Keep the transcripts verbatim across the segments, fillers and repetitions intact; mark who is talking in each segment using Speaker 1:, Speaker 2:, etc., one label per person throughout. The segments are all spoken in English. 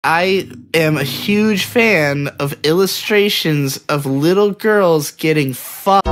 Speaker 1: I am a huge fan of illustrations of little girls getting fucked.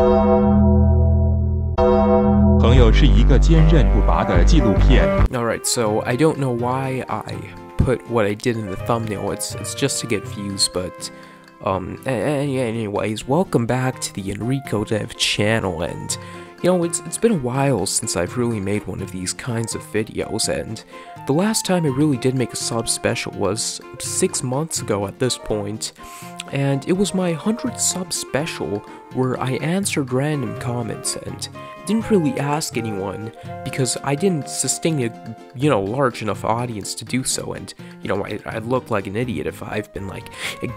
Speaker 2: 朋友是一个坚韧不拔的纪录片。
Speaker 3: Alright, so I don't know why I put what I did in the thumbnail. It's it's just to get views, but um anyways, welcome back to the Enrico Dev channel. And you know, it's it's been a while since I've really made one of these kinds of videos, and the last time I really did make a sub special was six months ago at this point, and it was my one hundredth sub special where I answered random comments and didn't really ask anyone because I didn't sustain a, you know, large enough audience to do so. And, you know, I, I'd look like an idiot if I've been like,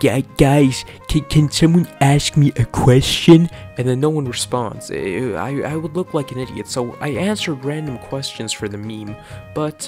Speaker 3: guys, can, can someone ask me a question? And then no one responds. I, I would look like an idiot, so I answered random questions for the meme. But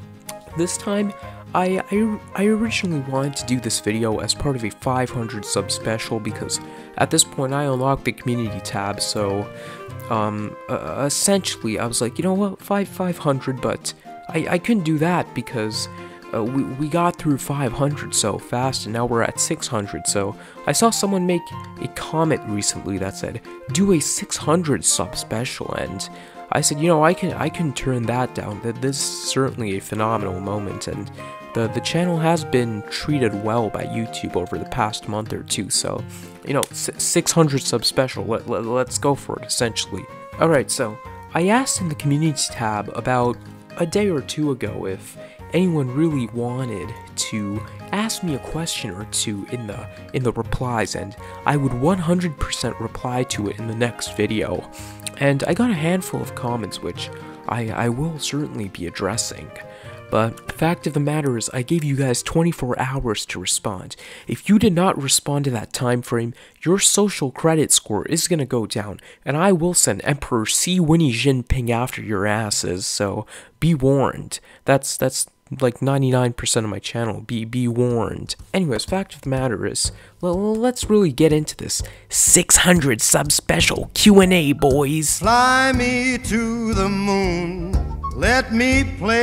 Speaker 3: this time, I, I, I originally wanted to do this video as part of a five hundred sub special because at this point I unlocked the community tab, so um, uh, essentially I was like, you know what, five, 500, but I, I couldn't do that because uh, we, we got through five hundred so fast and now we're at six hundred, so I saw someone make a comment recently that said, do a six hundred sub special, and I said, you know, I can I can turn that down. That this is certainly a phenomenal moment, and the the channel has been treated well by YouTube over the past month or two. So, you know, six hundred sub special. Let, let let's go for it. Essentially. All right. So I asked in the community tab about a day or two ago if anyone really wanted to ask me a question or two in the in the replies, and I would one hundred percent reply to it in the next video. And I got a handful of comments which I, I will certainly be addressing. But the fact of the matter is I gave you guys twenty-four hours to respond. If you did not respond to that time frame, your social credit score is gonna go down, and I will send Emperor Xi Winnie Jinping after your asses, so be warned. That's that's like ninety-nine percent of my channel, be be warned. Anyways, fact of the matter is, well, let's really get into this six hundred sub special Q and A, boys.
Speaker 4: Fly me to the moon, let me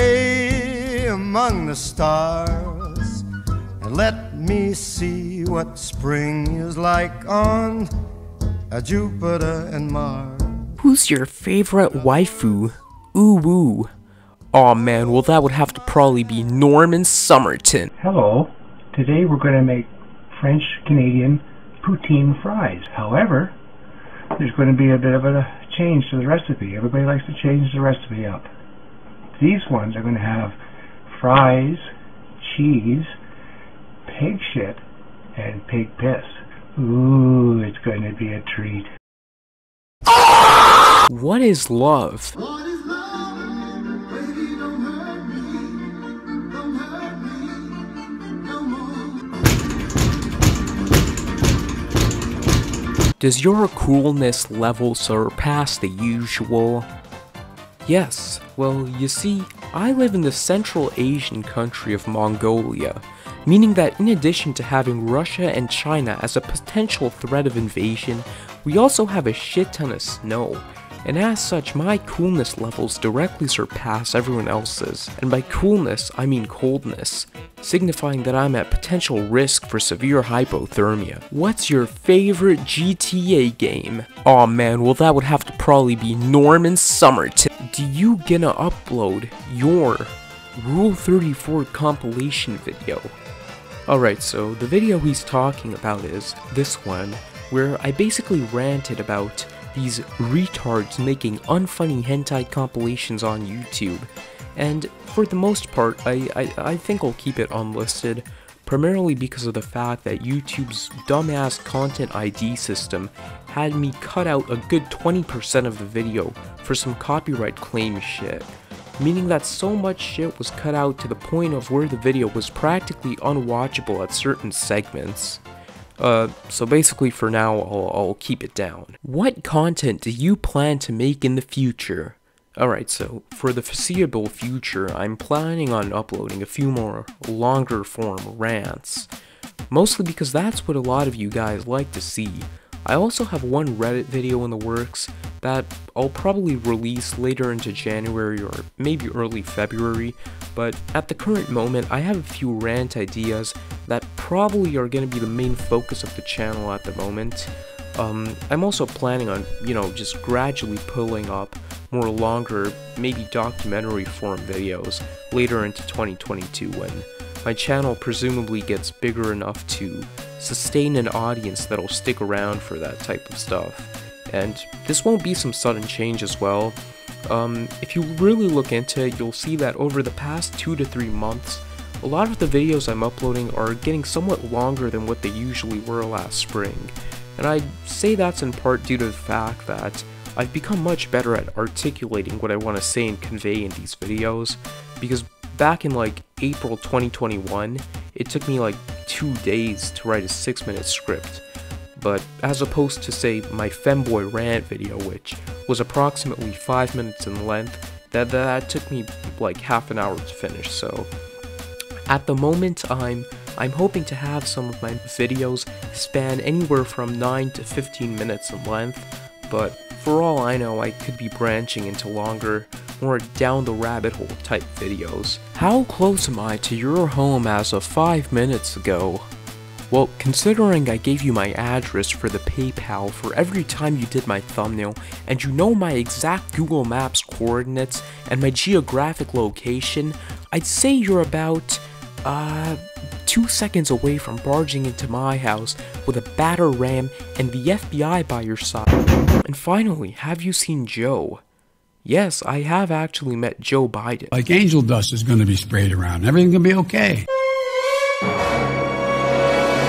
Speaker 4: play among the stars, and let me see what spring is like on a Jupiter and Mars.
Speaker 3: Who's your favorite waifu? Ooh woo. Aw, man, well that would have to probably be Norman Summerton.
Speaker 5: Hello. Today we're going to make French-Canadian poutine fries. However, there's going to be a bit of a change to the recipe. Everybody likes to change the recipe up. These ones are going to have fries, cheese, pig shit, and pig piss. Ooh, it's going to be a treat.
Speaker 3: What is love? Does your coolness level surpass the usual? Yes, well, you see, I live in the Central Asian country of Mongolia, meaning that in addition to having Russia and China as a potential threat of invasion, we also have a shit ton of snow, and as such, my coolness levels directly surpass everyone else's, and by coolness, I mean coldness, signifying that I'm at potential risk for severe hypothermia. What's your favorite G T A game? Aw man, well that would have to probably be Norman Summerton. Do you gonna upload your Rule thirty-four compilation video? Alright, so the video he's talking about is this one, where I basically ranted about these retards making unfunny hentai compilations on YouTube, and for the most part, I, I, I think I'll keep it unlisted, primarily because of the fact that YouTube's dumbass content I D system had me cut out a good twenty percent of the video for some copyright claim shit, meaning that so much shit was cut out to the point of where the video was practically unwatchable at certain segments. Uh, so basically for now, I'll, I'll keep it down. What content do you plan to make in the future? Alright, so for the foreseeable future, I'm planning on uploading a few more longer form rants. Mostly because that's what a lot of you guys like to see. I also have one Reddit video in the works that I'll probably release later into January or maybe early February, but at the current moment I have a few rant ideas that probably are going to be the main focus of the channel at the moment. Um, I'm also planning on, you know, just gradually pulling up more longer, maybe documentary form videos later into twenty twenty-two when my channel presumably gets bigger enough to sustain an audience that'll stick around for that type of stuff. And this won't be some sudden change as well. Um, if you really look into it, you'll see that over the past two to three months, a lot of the videos I'm uploading are getting somewhat longer than what they usually were last spring. And I'd say that's in part due to the fact that I've become much better at articulating what I want to say and convey in these videos, because back in like April twenty twenty-one, it took me like two days to write a six minute script. But as opposed to, say, my Femboy rant video, which was approximately five minutes in length, that, that took me like half an hour to finish. So at the moment, I'm I'm hoping to have some of my videos span anywhere from nine to fifteen minutes in length, but for all I know, I could be branching into longer, more down the rabbit hole type videos. How close am I to your home as of five minutes ago? Well, considering I gave you my address for the PayPal for every time you did my thumbnail, and you know my exact Google Maps coordinates and my geographic location, I'd say you're about, uh, two seconds away from barging into my house with a batter ram and the F B I by your side. And finally, have you seen Joe? Yes, I have actually met Joe Biden.
Speaker 6: Like angel dust is going to be sprayed around. Everything's going to be okay.